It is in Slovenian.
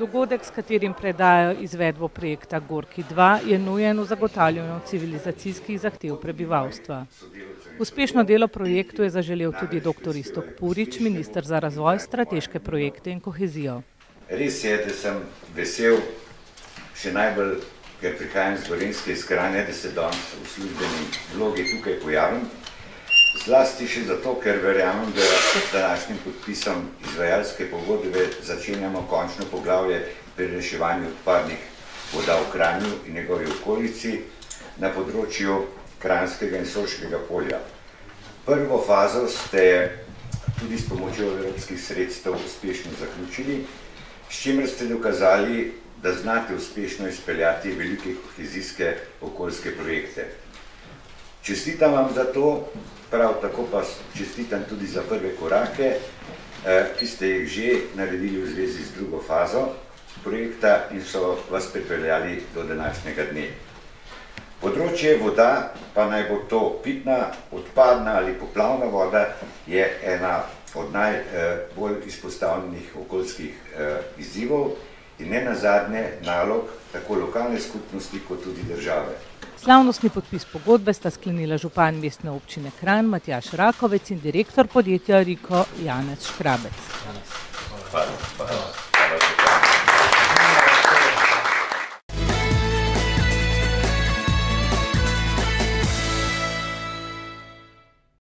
Dogodek, s katerim predajo izvedbo projekta Gorki 2, je nujen v zagotavljanju civilizacijskih zahtev prebivalstva. Uspešno delo projektu je zaželel tudi dr. Iztok Purič, minister za razvoj, strateške projekte in kohezijo. Res je, da sem vesel, še najbolj, ker prihajam z Gorenjske iz Kranja, da se danes v službeni vlogi tukaj pojavim. Zlasti še zato, ker verjamem, da s današnjim podpisom izvajalske pogodbe začenjamo končno poglavje pri reševanju odpadnih voda v Kranju in njegovi okolici na področju Kranjskega in Soškega polja. Prvo fazo ste tudi s pomočjo evropskih sredstev uspešno zaključili, s čimer ste dokazali, da znate uspešno izpeljati velike kohezijske okoljske projekte. Čestitam vam za to, prav tako pa čestitam tudi za prve korake, ki ste jih že naredili v zvezi z drugo fazo projekta in so vas pripeljali do današnjega dne. Področje voda, pa naj bo to pitna, odpadna ali poplavna voda, je ena od najbolj izpostavljenih okoljskih izzivov in ne nazadnje nalog tako lokalne skupnosti kot tudi države. Slavnostni podpis pogodbe sta sklenila župan mestne občine Kranj Matjaž Rakovec in direktor podjetja Riko Janez Škrabec. Hvala.